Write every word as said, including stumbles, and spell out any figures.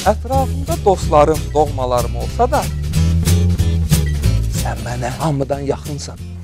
Ətrafımda dostlarım, doğmalarım olsa da, sən mənə hamıdan yaxınsan.